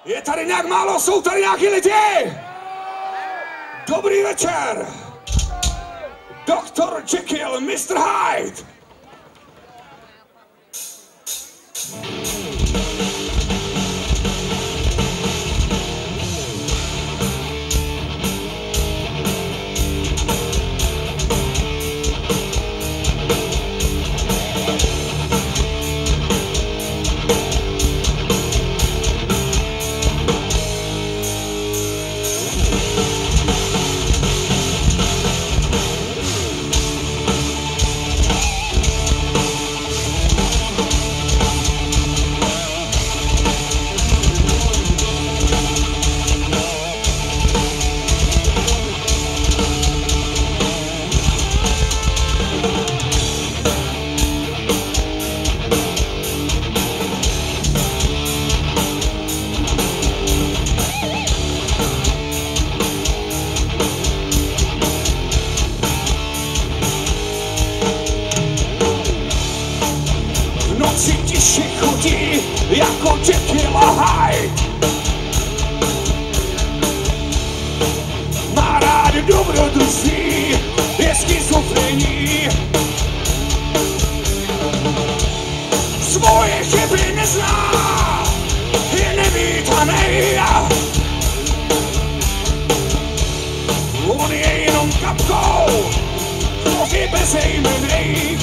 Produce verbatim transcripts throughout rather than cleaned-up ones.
Je tady nějak málo, jsou tady nějaký lidi? Dobrý večer! doktor Jekyll, mister Hyde! Jako Jekyll a Hyde. Má rád dobrodružství, je schizofrení. Svoje chyby nezná, je nevítanej. On je jenom kapkou, nohy bezejmenej.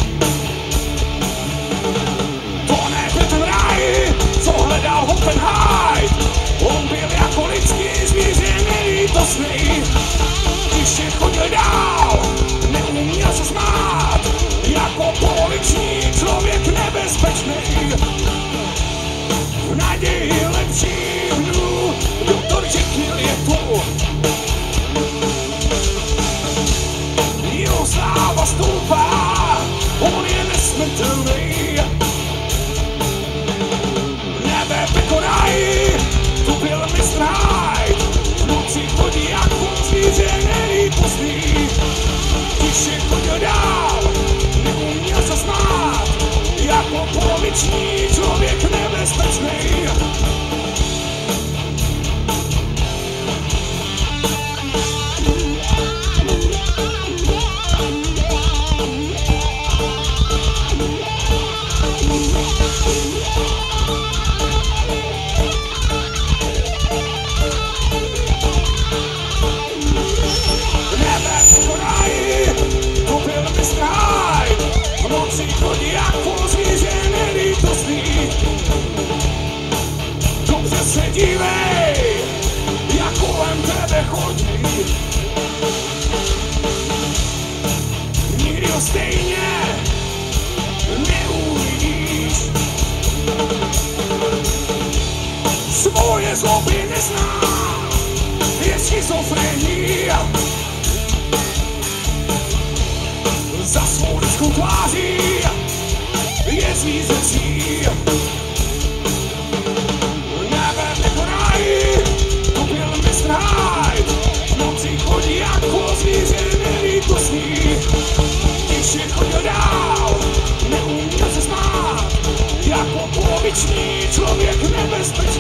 Co hledal ho ten Hyde, on byl jako lidský zvíře nelítosný. Když je chodil dál, neuměl se smát, jako pouliční člověk nebezpečný. V naději lepších dnů, doktor Jekyll je tu. Jeho sláva stoupá, on je nesmrtelný. To byl mister Hyde, v noci chodí jako zvíře nelítostný. Když je chodil dál, neuměl se smát, jako pouliční člověk nebezpečný. Chodí jako zvíře nelítostný. Dobře se dívej, jak kolem tebe chodí. Nikdy ho stejně neuvidíš. Svoje zloby nezná, je schizofrení. Za svou lidskou tváří je zvířecí. Nebe nekonají, to byl mister Hyde. V noci chodí jako zvíře nelítostný. Když je chodil dál, neuměl se smát, jako poloviční člověk nebezpečný.